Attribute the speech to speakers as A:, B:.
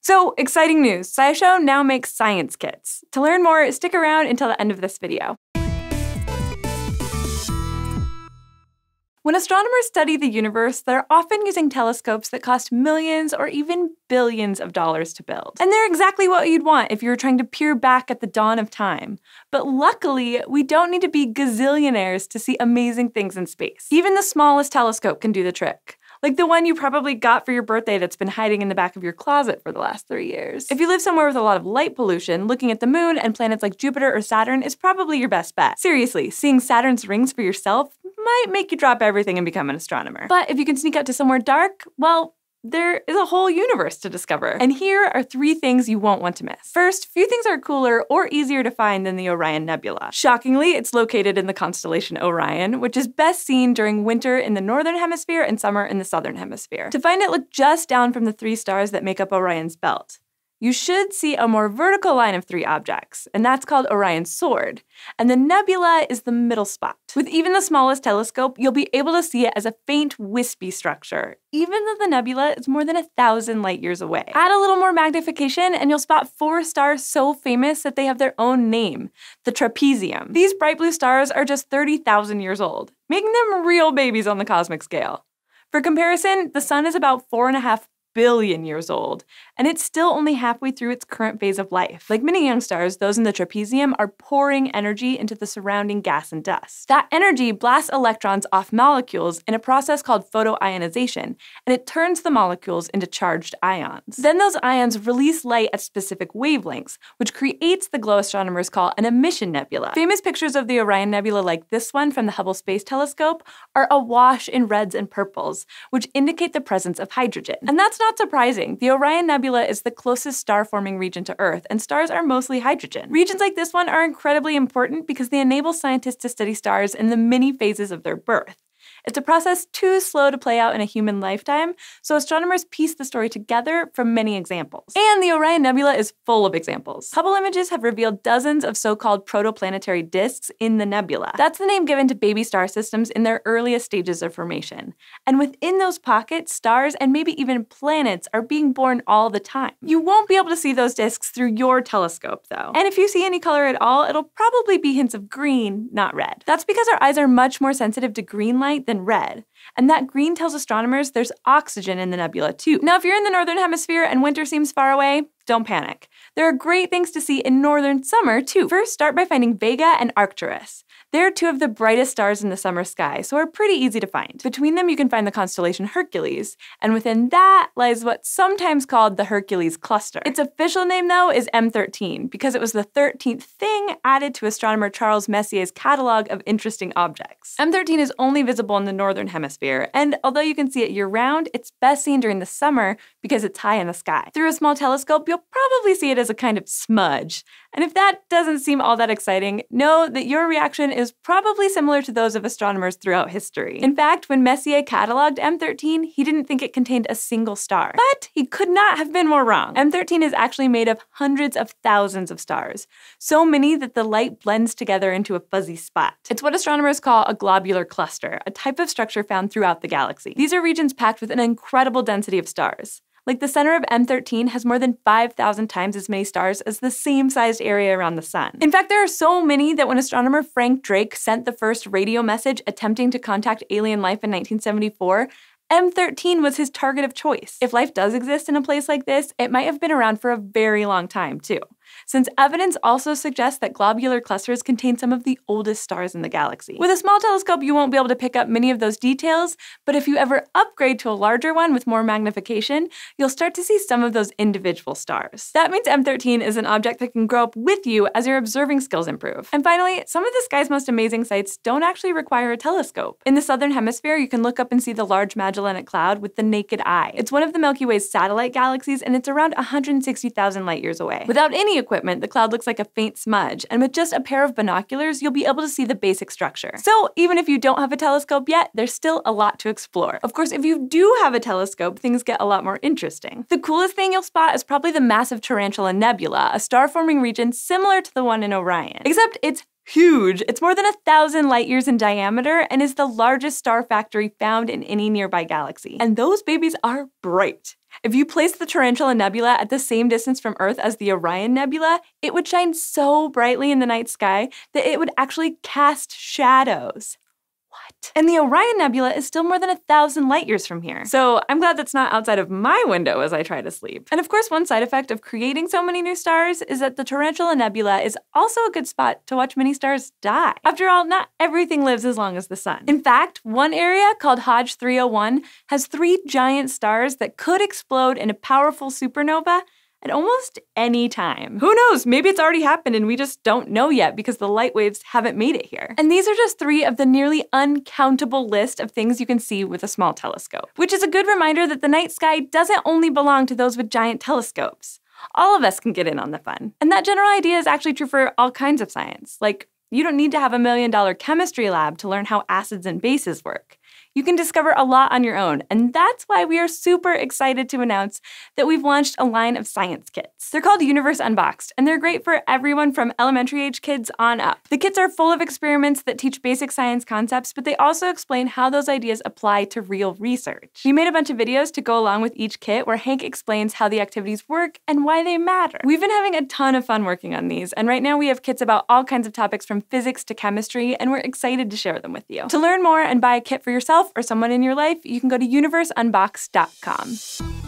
A: So, exciting news! SciShow now makes science kits. To learn more, stick around until the end of this video. When astronomers study the universe, they're often using telescopes that cost millions or even billions of dollars to build. And they're exactly what you'd want if you were trying to peer back at the dawn of time. But luckily, we don't need to be gazillionaires to see amazing things in space. Even the smallest telescope can do the trick. Like the one you probably got for your birthday that's been hiding in the back of your closet for the last 3 years. If you live somewhere with a lot of light pollution, looking at the moon and planets like Jupiter or Saturn is probably your best bet. Seriously, seeing Saturn's rings for yourself might make you drop everything and become an astronomer. But if you can sneak out to somewhere dark, well, there is a whole universe to discover. And here are 3 things you won't want to miss. First, few things are cooler or easier to find than the Orion Nebula. Shockingly, it's located in the constellation Orion, which is best seen during winter in the northern hemisphere and summer in the southern hemisphere. To find it, look just down from the 3 stars that make up Orion's belt. You should see a more vertical line of 3 objects, and that's called Orion's sword. And the nebula is the middle spot. With even the smallest telescope, you'll be able to see it as a faint, wispy structure, even though the nebula is more than 1,000 light years away. Add a little more magnification, and you'll spot 4 stars so famous that they have their own name, the trapezium. These bright blue stars are just 30,000 years old, making them real babies on the cosmic scale. For comparison, the sun is about 4.5 billion years old, and it's still only halfway through its current phase of life. Like many young stars, those in the trapezium are pouring energy into the surrounding gas and dust. That energy blasts electrons off molecules in a process called photoionization, and it turns the molecules into charged ions. Then those ions release light at specific wavelengths, which creates the glow astronomers call an emission nebula. Famous pictures of the Orion Nebula like this one from the Hubble Space Telescope are awash in reds and purples, which indicate the presence of hydrogen. And that's not surprising. The Orion Nebula is the closest star-forming region to Earth, and stars are mostly hydrogen. Regions like this one are incredibly important because they enable scientists to study stars in the many phases of their birth. It's a process too slow to play out in a human lifetime, so astronomers piece the story together from many examples. And the Orion Nebula is full of examples. Hubble images have revealed dozens of so-called protoplanetary disks in the nebula. That's the name given to baby star systems in their earliest stages of formation. And within those pockets, stars and maybe even planets are being born all the time. You won't be able to see those disks through your telescope, though. And if you see any color at all, it'll probably be hints of green, not red. That's because our eyes are much more sensitive to green light than red. And that green tells astronomers there's oxygen in the nebula too. Now, if you're in the northern hemisphere and winter seems far away, don't panic. There are great things to see in northern summer too. First, start by finding Vega and Arcturus. They're 2 of the brightest stars in the summer sky, so are pretty easy to find. Between them, you can find the constellation Hercules, and within that lies what's sometimes called the Hercules cluster. Its official name, though, is M13, because it was the 13th thing added to astronomer Charles Messier's catalog of interesting objects. M13 is only visible in the northern hemisphere, and although you can see it year-round, it's best seen during the summer because it's high in the sky. Through a small telescope, you'll probably see it as a kind of smudge. And if that doesn't seem all that exciting, know that your reaction is probably similar to those of astronomers throughout history. In fact, when Messier cataloged M13, he didn't think it contained a single star. But he could not have been more wrong. M13 is actually made of hundreds of thousands of stars, so many that the light blends together into a fuzzy spot. It's what astronomers call a globular cluster, a type of structure found throughout the galaxy. These are regions packed with an incredible density of stars. Like the center of M13 has more than 5,000 times as many stars as the same sized area around the sun. In fact, there are so many that when astronomer Frank Drake sent the first radio message attempting to contact alien life in 1974, M13 was his target of choice. If life does exist in a place like this, it might have been around for a very long time, too, since evidence also suggests that globular clusters contain some of the oldest stars in the galaxy. With a small telescope, you won't be able to pick up many of those details, but if you ever upgrade to a larger one with more magnification, you'll start to see some of those individual stars. That means M13 is an object that can grow up with you as your observing skills improve. And finally, some of the sky's most amazing sights don't actually require a telescope. In the southern hemisphere, you can look up and see the Large Magellanic Cloud with the naked eye. It's one of the Milky Way's satellite galaxies, and it's around 160,000 light years away. Without any equipment, the cloud looks like a faint smudge, and with just a pair of binoculars, you'll be able to see the basic structure. So even if you don't have a telescope yet, there's still a lot to explore. Of course, if you do have a telescope, things get a lot more interesting. The coolest thing you'll spot is probably the massive Tarantula Nebula, a star-forming region similar to the one in Orion, except it's huge. It's more than 1,000 light years in diameter and is the largest star factory found in any nearby galaxy. And those babies are bright. If you place the Tarantula Nebula at the same distance from Earth as the Orion Nebula, it would shine so brightly in the night sky that it would actually cast shadows. What? And the Orion Nebula is still more than 1,000 light years from here. So I'm glad that's not outside of my window as I try to sleep. And of course, one side effect of creating so many new stars is that the Tarantula Nebula is also a good spot to watch many stars die. After all, not everything lives as long as the sun. In fact, one area called Hodge 301 has 3 giant stars that could explode in a powerful supernova at almost any time. Who knows? Maybe it's already happened and we just don't know yet because the light waves haven't made it here. And these are just 3 of the nearly uncountable list of things you can see with a small telescope, which is a good reminder that the night sky doesn't only belong to those with giant telescopes. All of us can get in on the fun. And that general idea is actually true for all kinds of science. Like, you don't need to have a $1 million chemistry lab to learn how acids and bases work. You can discover a lot on your own, and that's why we are super excited to announce that we've launched a line of science kits. They're called Universe Unboxed, and they're great for everyone from elementary age kids on up. The kits are full of experiments that teach basic science concepts, but they also explain how those ideas apply to real research. We made a bunch of videos to go along with each kit where Hank explains how the activities work and why they matter. We've been having a ton of fun working on these, and right now we have kits about all kinds of topics from physics to chemistry, and we're excited to share them with you. To learn more and buy a kit for yourself or someone in your life, you can go to universeunboxed.com.